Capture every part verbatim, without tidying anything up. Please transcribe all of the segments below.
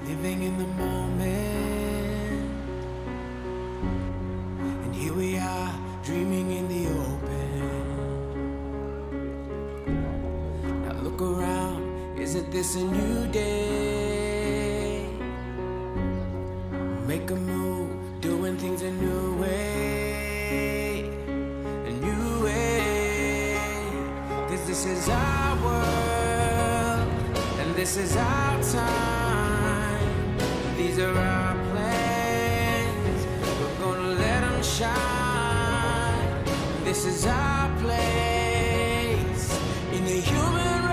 living in the moment. And here we are, dreaming in the open. Now look around, isn't this a new day? Make a move, doing things a new way, a new way. Cause this is our world, and this is our time. These are our plans, we're gonna let them shine. This is our place in the human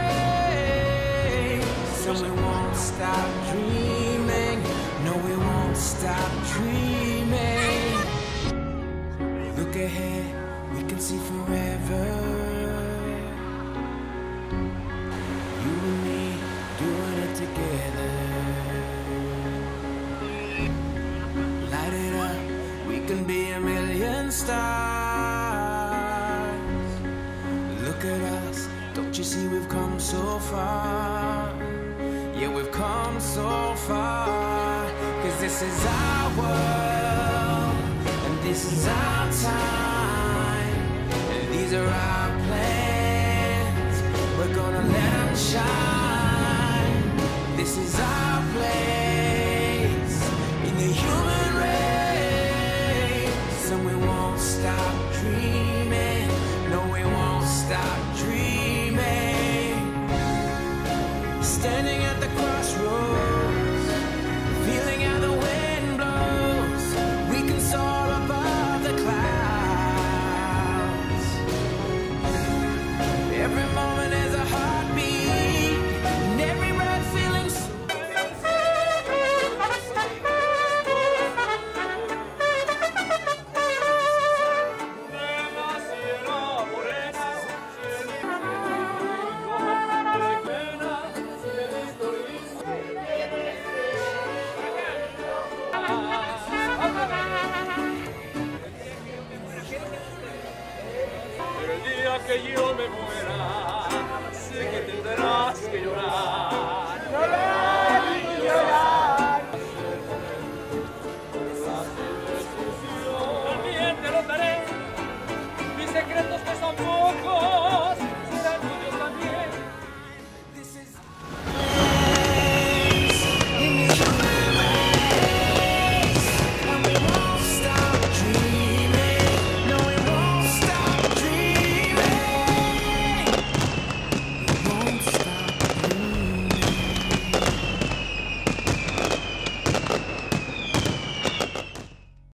race. And we won't stop dreaming, no we won't stop dreaming. Look ahead, we can see forever. You and me doing it together. Light it up, we can be a million stars. Look at us, don't you see we've come so far? Yeah, we've come so far. Cause this is our world, and this is our time. And these are our plans, we're gonna let them shine. This is our place in the human race. And we won't stop dreaming, no we won't stop dreaming. Standing at the crossroads, feeling how the wind blows. We can soar above the clouds. Every moment is a heartbeat, and every breath feeling so. Pero el día que yo me muera